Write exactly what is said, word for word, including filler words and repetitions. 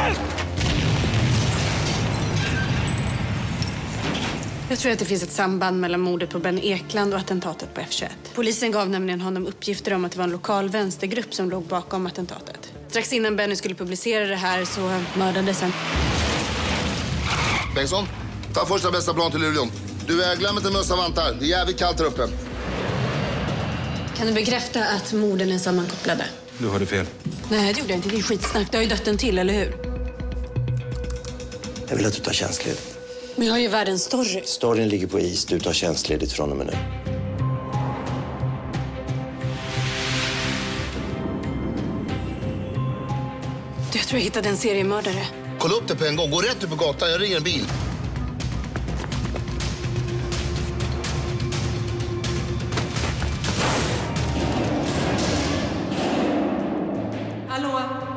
Jag tror att det finns ett samband mellan mordet på Ben Ekland och attentatet på F tjugoett. Polisen gav nämligen honom uppgifter om att det var en lokal vänstergrupp som låg bakom attentatet. Strax innan Benny skulle publicera det här så mördades han. Bengtsson, ta första bästa plan till Luleå. Du är glöm inte mössa vantar. Det är jävligt kallt här uppe. Kan du bekräfta att morden är sammankopplade? Du hörde fel. Nej, det gjorde jag inte. Det är skitsnack. Det har ju dött en till, eller hur? Jag vill att du tar tjänstledigt. Men jag har ju världens story. Storyn ligger på is. Du tar tjänstledigt från och med nu. Jag tror jag hittade en seriemördare. Kolla upp det på en gång. Gå rätt ut på gatan. Jag ringer en bil. Hallå?